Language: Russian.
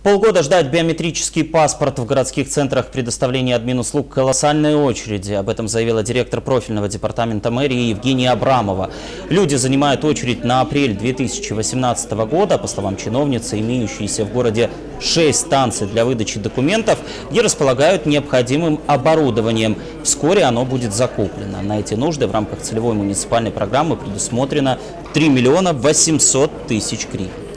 Полгода ждать биометрический паспорт в городских центрах предоставления админуслуг – колоссальные очереди. Об этом заявила директор профильного департамента мэрии Евгения Абрамова. Люди занимают очередь на апрель 2018 года. По словам чиновницы, имеющиеся в городе 6 станций для выдачи документов, где располагают необходимым оборудованием. Вскоре оно будет закуплено. На эти нужды в рамках целевой муниципальной программы предусмотрено 3 800 000 гривен.